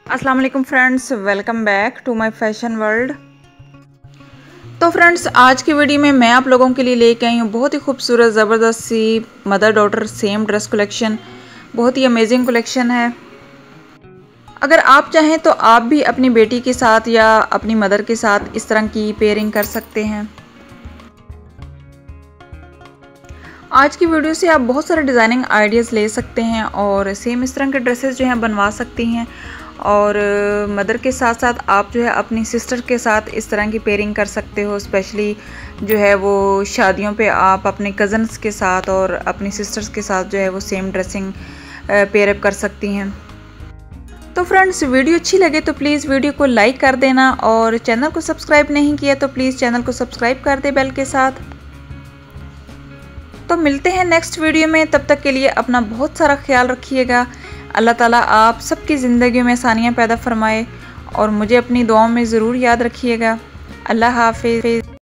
अस्सलाम वालेकुम friends, welcome back to my fashion world. तो फ्रेंड्स, आज की वीडियो में मैं आप लोगों के लिए लेके आई हूँ बहुत ही खूबसूरत ज़बरदस्त सी mother daughter same dress collection. बहुत ही अमेजिंग कलेक्शन है। अगर आप चाहें तो आप भी अपनी बेटी के साथ या अपनी मदर के साथ इस तरह की पेयरिंग कर सकते हैं। आज की वीडियो से आप बहुत सारे डिज़ाइनिंग आइडियाज़ ले सकते हैं और सेम इस तरह के ड्रेसेस जो हैं बनवा सकती हैं। और मदर के साथ साथ आप जो है अपनी सिस्टर के साथ इस तरह की पेयरिंग कर सकते हो। स्पेशली जो है वो शादियों पे आप अपने कज़न्स के साथ और अपनी सिस्टर्स के साथ जो है वो सेम ड्रेसिंग पेयरअप कर सकती हैं। तो फ्रेंड्स, वीडियो अच्छी लगे तो प्लीज़ वीडियो को लाइक कर देना और चैनल को सब्सक्राइब नहीं किया तो प्लीज़ चैनल को सब्सक्राइब कर दे बेल के साथ। तो मिलते हैं नेक्स्ट वीडियो में, तब तक के लिए अपना बहुत सारा ख्याल रखिएगा। अल्लाह ताला आप सबकी ज़िंदगी में आसानियाँ पैदा फरमाए और मुझे अपनी दुआओं में ज़रूर याद रखिएगा। अल्लाह हाफिज़।